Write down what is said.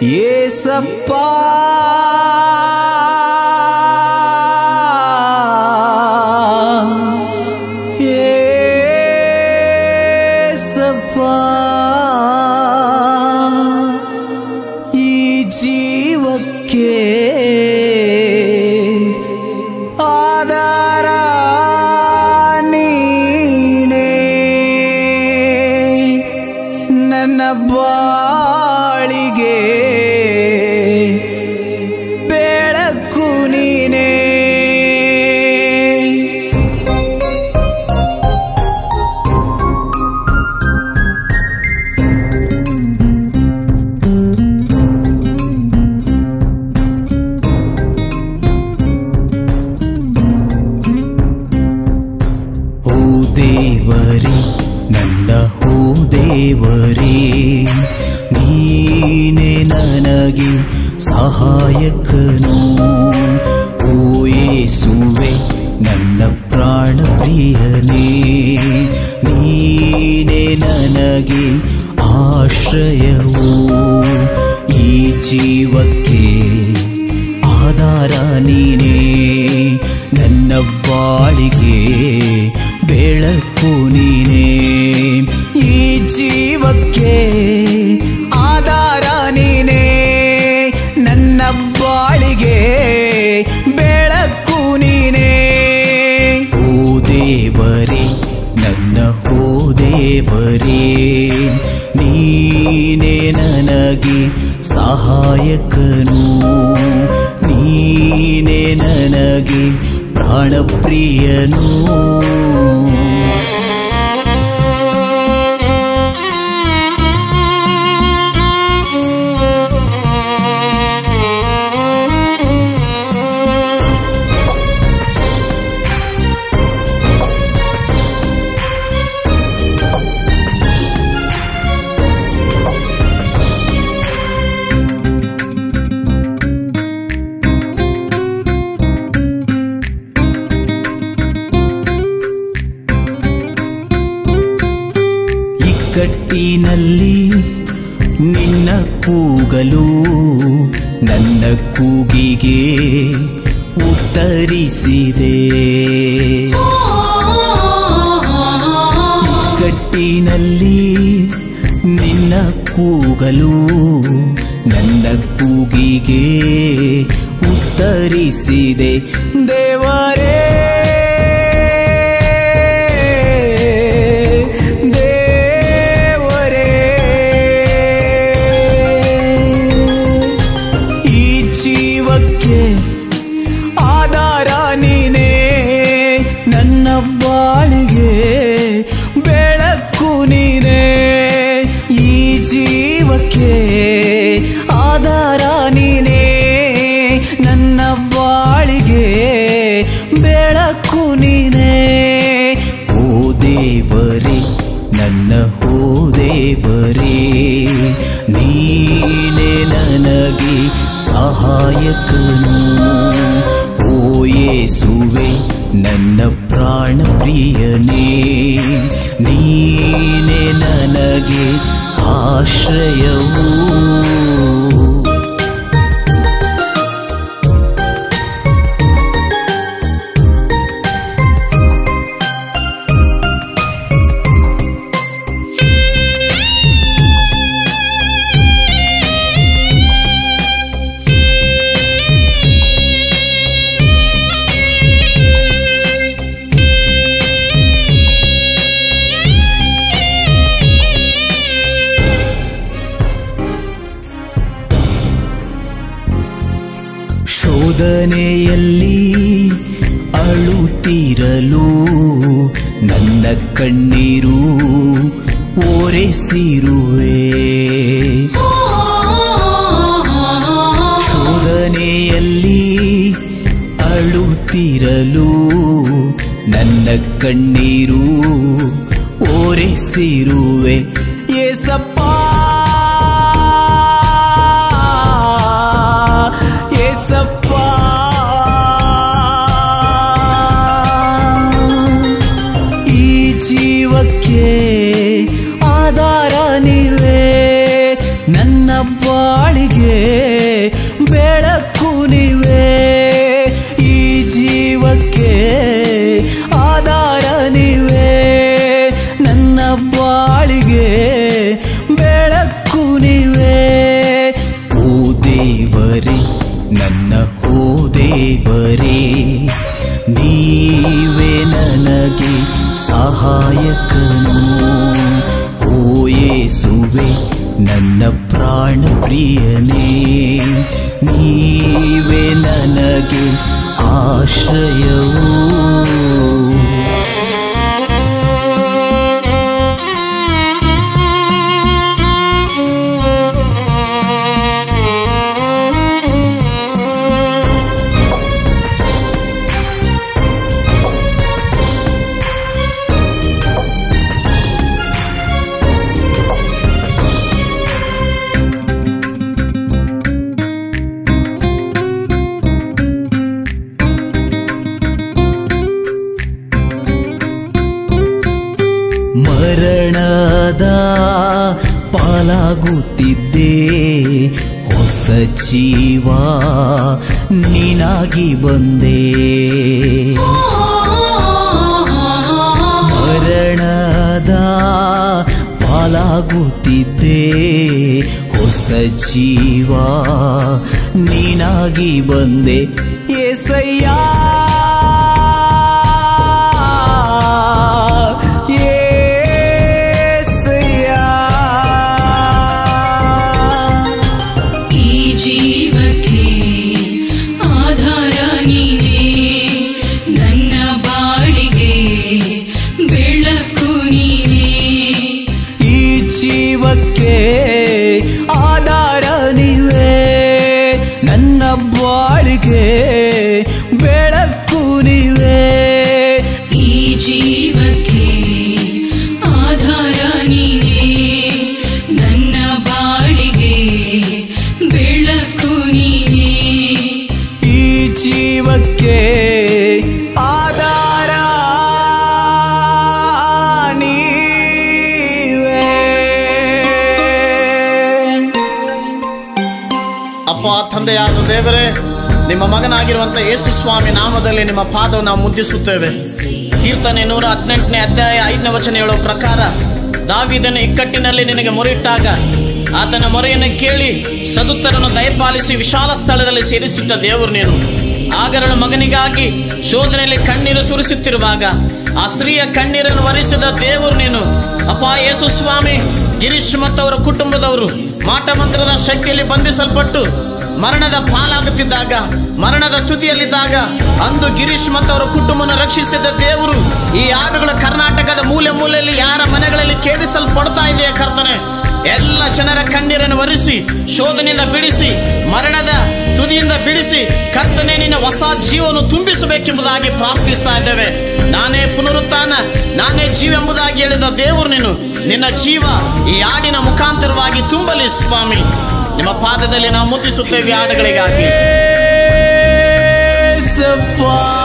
ಏಸಪ್ಪ ಏಸಪ್ಪ ಈ ಜೀವಕ್ಕೆ ಆಧಾರ ನೀನೇ ನನ್ನ ಬಾಳಿಗೆ ಬೆಳಕು ನೀನೇ ಓ ದೇವರೇ ನನ್ನ ಓ ದೇವರೇ ನೀನೆ ನನಗೆ ಸಹಾಯಕನು ಓ ಯೇಸುವೆ ನನ್ನ ಪ್ರಾಣ ಪ್ರಿಯನೇ ನೀನೆ ನನಗೆ ಆಶ್ರಯವು ಈ ಜೀವಕ್ಕೆ ಆಧಾರ ನೀನೇ ನನ್ನ ಬಾಳಿಗೆ ಬೆಳಕು ನೀನೇ ಈ ಜೀವಕ್ಕೆ ಆಧಾರ ನೀನೇ ನನ್ನ ಬಾಳಿಗೆ ಬೆಳಕು ನೀನೇ ಓ ದೇವರೇ ನನ್ನ ಓ ದೇವರೇ ನೀನೇ ನನಗೆ ಸಹಾಯಕನು ನೀನೇ ನನಗೆ ಪ್ರಾಣಪ್ರಿಯನು ಕಟ್ಟಿನಲ್ಲಿ ನಿನ್ನ ಕೂಗಲು ನನ್ನ ಕೂಗಿಗೆ ಉತ್ತರಿಸಿದೆ ಕಟ್ಟಿನಲ್ಲಿ ನಿನ್ನ ಕೂಗಲು ನನ್ನ ಕೂಗಿಗೆ ಉತ್ತರಿಸಿದೆ ದೇವರೇ ಆಧಾರ ನೀನೇ ನನ್ನ ಬಾಳಿಗೆ ಬೆಳಕು ನೀನೇ ಈ ಜೀವಕ್ಕೆ ಆಧಾರ ನೀನೇ ನನ್ನ ಬಾಳಿಗೆ ಬೆಳಕು ನೀನೇ ಓ ದೇವರೇ ನನ್ನ ಓ ದೇವರೇ ನೀನೇ ನನಗೆ ಸಹಾಯಕನು ಓ ಯೇಸುವೆ ನನ್ನ ಪ್ರಾಣ ಪ್ರಿಯನೇ ನೀನೇ ನನಗೆ ಆಶ್ರಯವು ಶೋಧನೆಯಲ್ಲಿ ಅಳುತ್ತಿರಲು ನನ್ನ ಕಣ್ಣೀರು ಓರೆಸಿರುವೆ ಶೋಧನೆಯಲ್ಲಿ ಅಳುತ್ತಿರಲು ನನ್ನ ಕಣ್ಣೀರು ಓರೆಸಿರುವೆ ಏಸಪ್ಪ ಏಸಪ್ಪ ಈ ಜೀವಕ್ಕೆ ಆಧಾರ ನೀವೇ ನನ್ನ ಬಾಳಿಗೆ ಬೆಳಕು ನೀವೇ, ಈ ಜೀವಕ್ಕೆ ಆಧಾರ ನೀವೇ, ನನ್ನ ಬಾಳಿಗೆ ಬೆಳಕು ನೀವೇ. ಓ ದೇವರೇ, ನನ್ನ ಓ ದೇವರೇ, ನೀವೇ ನನಗೆ ಸಹಾಯಕನು. ಓ ಯೇಸುವೆ, ನನ್ನ ಪ್ರಾಣ ಪ್ರಿಯನೇ, ನೀವೇ ನನಗೆ ಆಶ್ರಯವು. ಮರಣದ ಪಾಲಾಗುತ್ತಿದ್ದೆ, ಹೊಸ ಜೀವ ನೀನಾಗಿ ಬಂದೆ. ಮರಣದ ಪಾಲಾಗುತ್ತಿದ್ದೆ, ಹೊಸ ಜೀವ ನೀನಾಗಿ ಬಂದೆ. యేసయ్య ಆಧಾರ ನೀವೇ, ನನ್ನ ಬಾಳಿಗೆ ಬೆಳಕು ನೀವೇ, ಈ ಜೀವಕ್ಕೆ ಆಧಾರ ನೀನೇ, ನನ್ನ ಬಾಳಿಗೆ ಬೆಳಕು ನೀನೇ, ಈ ಜೀವಕ್ಕೆ ಆಧಾರ ಅಪ್ಪ ತಂದೆಯಾದ ದೇವರೇ, ನಿಮ್ಮ ಮಗನಾಗಿರುವಂಥ ಯೇಸು ಸ್ವಾಮಿ ನಾಮದಲ್ಲಿ ನಿಮ್ಮ ಪಾದವನ್ನು ನಾವು ಮುದ್ದಿಸುತ್ತೇವೆ. ಕೀರ್ತನೆ 118ನೇ ಅಧ್ಯಾಯ 5ನೇ ವಚನ ಹೇಳುವ ಪ್ರಕಾರ, ದಾವೀದನು ಇಕ್ಕಟ್ಟಿನಲ್ಲಿ ನಿನಗೆ ಮೊರೆಯಿಟ್ಟಾಗ ಆತನ ಮೊರೆಯನ್ನು ಕೇಳಿ ಸದುತ್ತರನ್ನು ದಯಪಾಲಿಸಿ ವಿಶಾಲ ಸ್ಥಳದಲ್ಲಿ ಸೇರಿಸಿಟ್ಟ ದೇವರು ನೀನು. ಆಗರಳು ಮಗನಿಗಾಗಿ ಶೋಧನೆಯಲ್ಲಿ ಕಣ್ಣೀರು ಸುರಿಸುತ್ತಿರುವಾಗ ಆ ಸ್ತ್ರೀಯ ಕಣ್ಣೀರನ್ನು ಒರೆಸಿದ ದೇವರು ನೀನು. ಅಪ್ಪ ಯೇಸು ಸ್ವಾಮಿ, ಗಿರೀಶ್ ಮತ್ತು ಅವರ ಕುಟುಂಬದವರು ಮಾಟ ಮಂತ್ರದ ಶಕ್ತಿಯಲ್ಲಿ ಬಂಧಿಸಲ್ಪಟ್ಟು ಮರಣದ ಪಾಲಾಗುತ್ತಿದ್ದಾಗ, ಮರಣದ ತುದಿಯಲ್ಲಿದ್ದಾಗ ಅಂದು ಗಿರೀಶ್ ಮತ್ತು ಅವರ ಕುಟುಂಬವನ್ನು ರಕ್ಷಿಸಿದ ದೇವರು ಈ ಹಾಡುಗಳ ಕರ್ನಾಟಕದ ಮೂಲೆ ಮೂಲೆಯಲ್ಲಿ ಯಾರ ಮನೆಗಳಲ್ಲಿ ಕೇಳಿಸಲ್ಪಡ್ತಾ ಇದೆಯಾ ಕರ್ತನೆ, ಎಲ್ಲ ಜನರ ಕಣ್ಣೀರನ್ನು ಒರೆಸಿ ಶೋಧನೆಯಿಂದ ಬಿಡಿಸಿ ಮರಣದ ತುದಿಯಿಂದ ಬಿಡಿಸಿ ಕರ್ತನೆ ನಿನ್ನ ಹೊಸ ಜೀವವನ್ನು ತುಂಬಿಸಬೇಕೆಂಬುದಾಗಿ ಪ್ರಾರ್ಥಿಸ್ತಾ ಇದ್ದೇವೆ. ನಾನೇ ಪುನರುತ್ಥಾನ, ನಾನೇ ಜೀವ ಎಂಬುದಾಗಿ ಹೇಳಿದ ದೇವರು ನೀನು. ನಿನ್ನ ಜೀವ ಈ ಹಾಡಿನ ಮುಖಾಂತರವಾಗಿ ತುಂಬಲಿ ಸ್ವಾಮಿ. ನಿಮ್ಮ ಪಾದದಲ್ಲಿ ನಾವು ಮುದ್ದಿಸುತ್ತೇವೆ ಹಾಡುಗಳಿಗಾಗಿ.